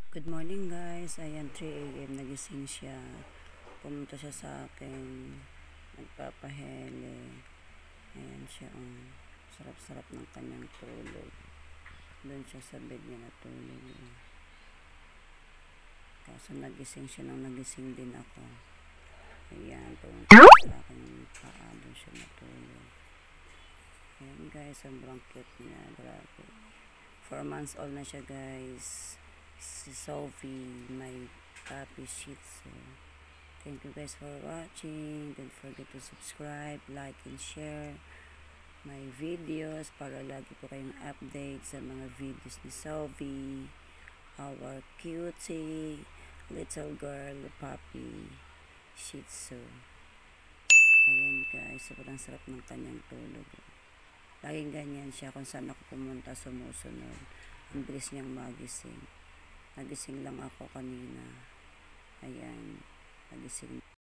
Good morning guys, ayan 3 AM nagising siya, pumunta siya sa akin, nagpapahele, ayan siya, sarap-sarap ng kanyang tulog, doon siya sa bed niya natulog, kaso nagising siya nang nagising din ako, ayan, pumunta sa akin yung paa, doon siya natulog, ayan guys, sobrang cute niya, grabe, 4 months old na siya guys, si Zoevi My SHIHTZU. Thank you guys for watching. Don't forget to subscribe, like, and share my videos para lagi po kayong update sa mga videos ni Zoevi, our cutie little girl puppy Shih Tzu. Ayan guys, sobrang sarap ng kanyang tulog. Laging ganyan siya, kung saan ako pumunta sumusunod. Ang bilis niyang magising. Nagising lang ako kanina. Ayan, nagising.